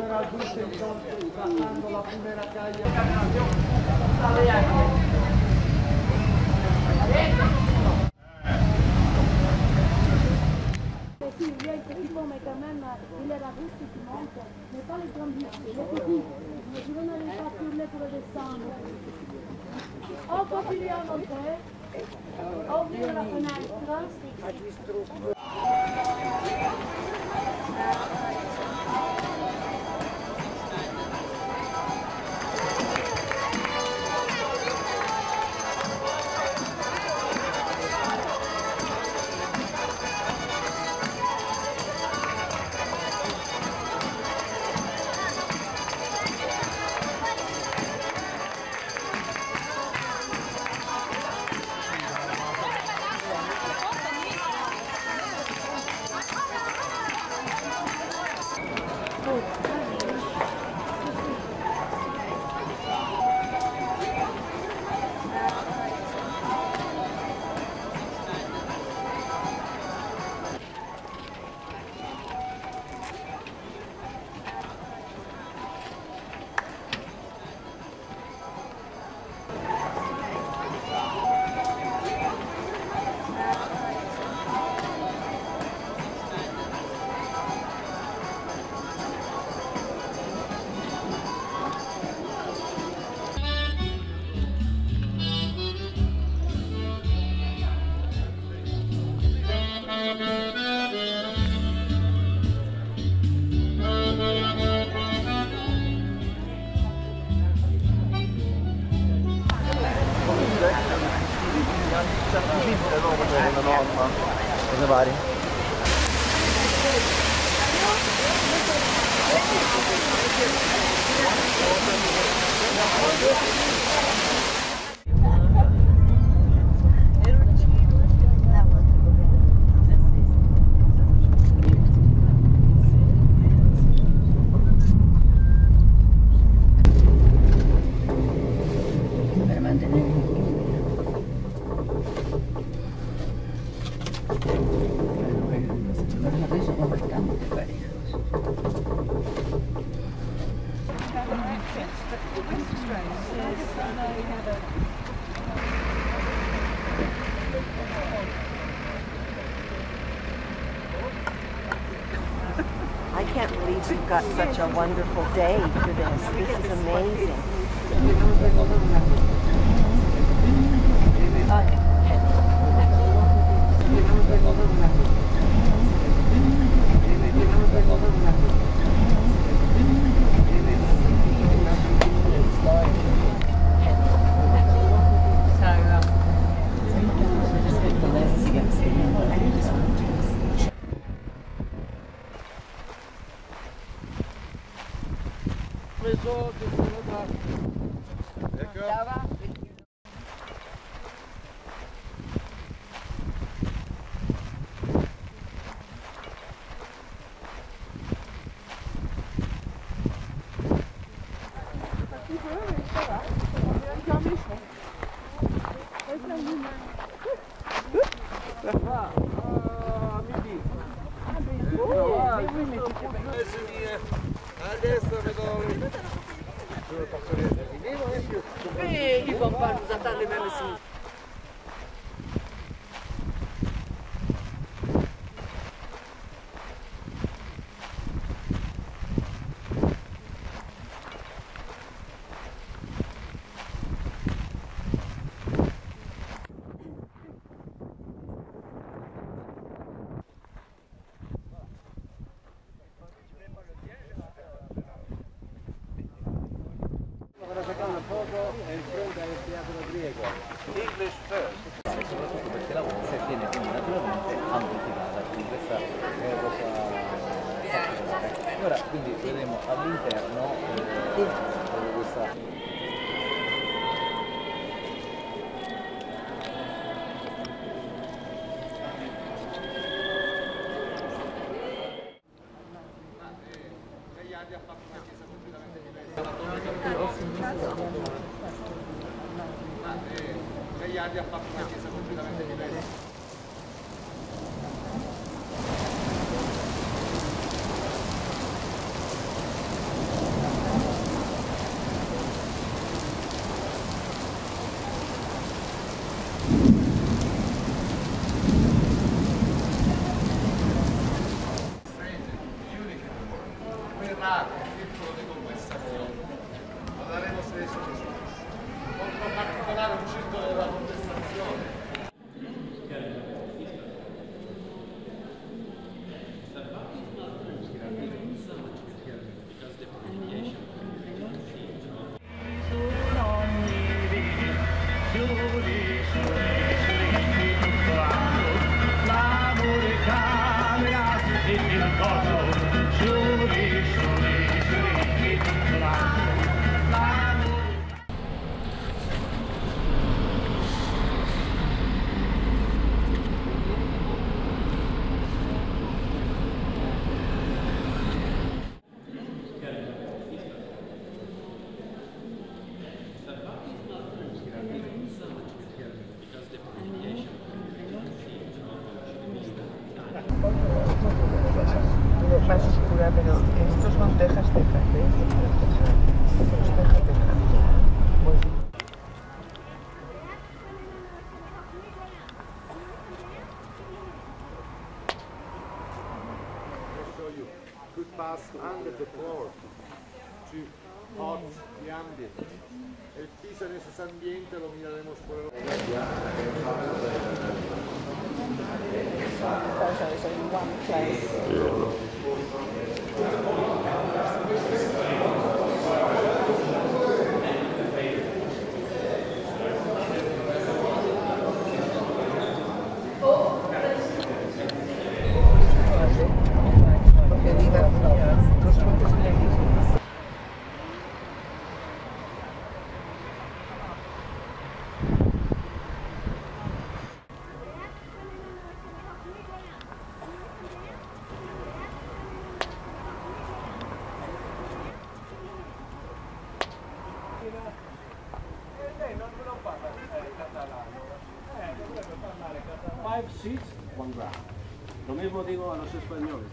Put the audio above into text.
Sì, il petit pot, mais quand même, il est la bouche qui monte, mais pas les grands bouches, les petits. Mais je n'en ai pas tourné pour le descendre. On continue à monter, ouvrir la fenêtre. Cosa vari? Per mantenere adesso sono abbastanza carino. I can't believe you've got such a wonderful day for this. This is amazing. Et ils vont pas nous attendre les mêmes signes. English first. Soprattutto perché la voce viene quindi naturalmente amplificata, quindi questa è una cosa particolare. Ora quindi vedremo all'interno questa. Negli anni ha fatto una chiesa completamente diversa. hot y ambient. El piso en ese ambiente lo miraremos por el... Photos are in one place. Five seats, one ground. Lo mismo digo a los españoles.